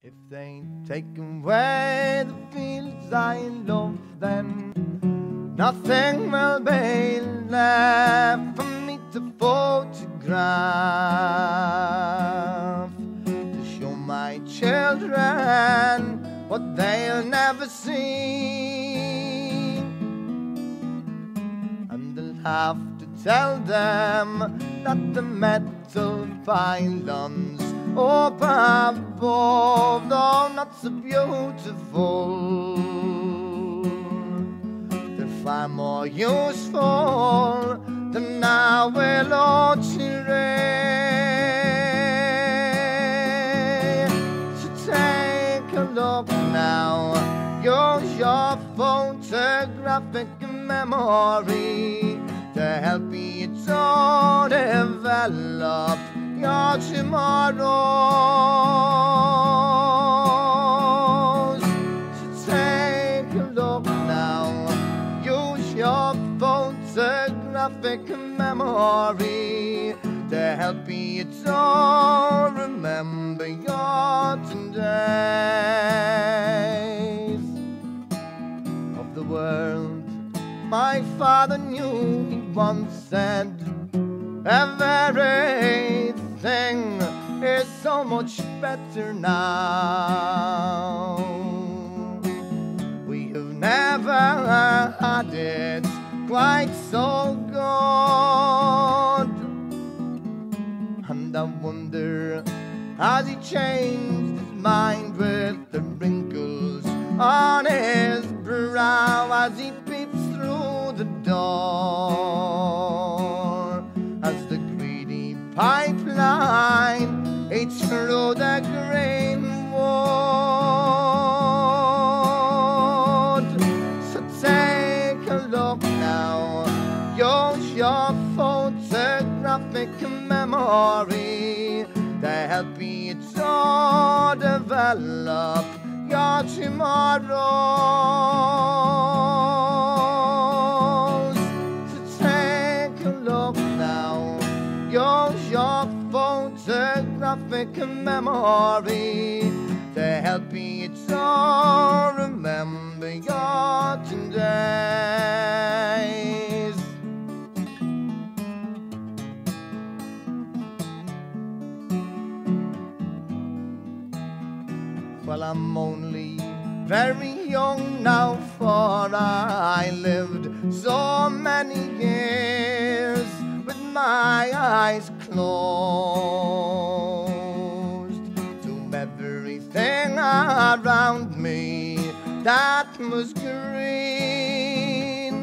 If they take away the fields I love, then nothing will be left for me to photograph, to show my children what they'll never see. And they'll have to tell them that the metal pylons up above, though not so beautiful, they're far more useful than our willow tree. So take a look now, use your photographic memory to help you to develop your tomorrows. So take a look now, use your photographic memory to help you to remember your days. Of the world my father knew, he once said, everything is so much better now. We have never had it quite so good. And I wonder, has he changed his mind with the wrinkles on his brow as he peeps through the door? As the greedy pipeline eats through the green wood. So take a look now, use your photographic memory to help you to develop your tomorrows. So take a look now, use your photographic memory to help you to remember your days. Well, I'm only very young now, for I lived so many years with my eyes closed to everything around me that was green.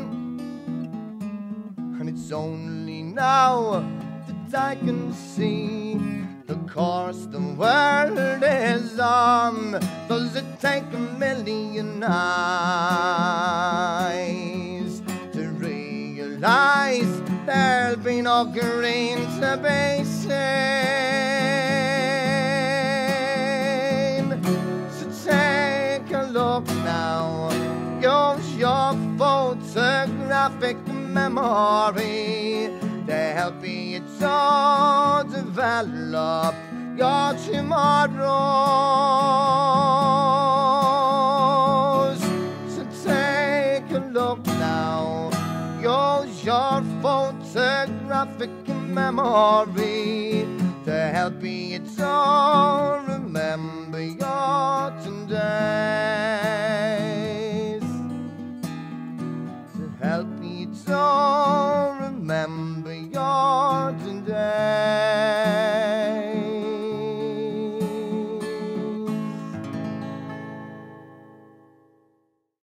And it's only now that I can see the course the world is on. Does it take a million eyes to realize there'll be no green to be seen? So take a look now, use your photographic memory to help you to develop your tomorrows. So take a look now, use your photographic memory to help you to remember your days. To help you to remember your days.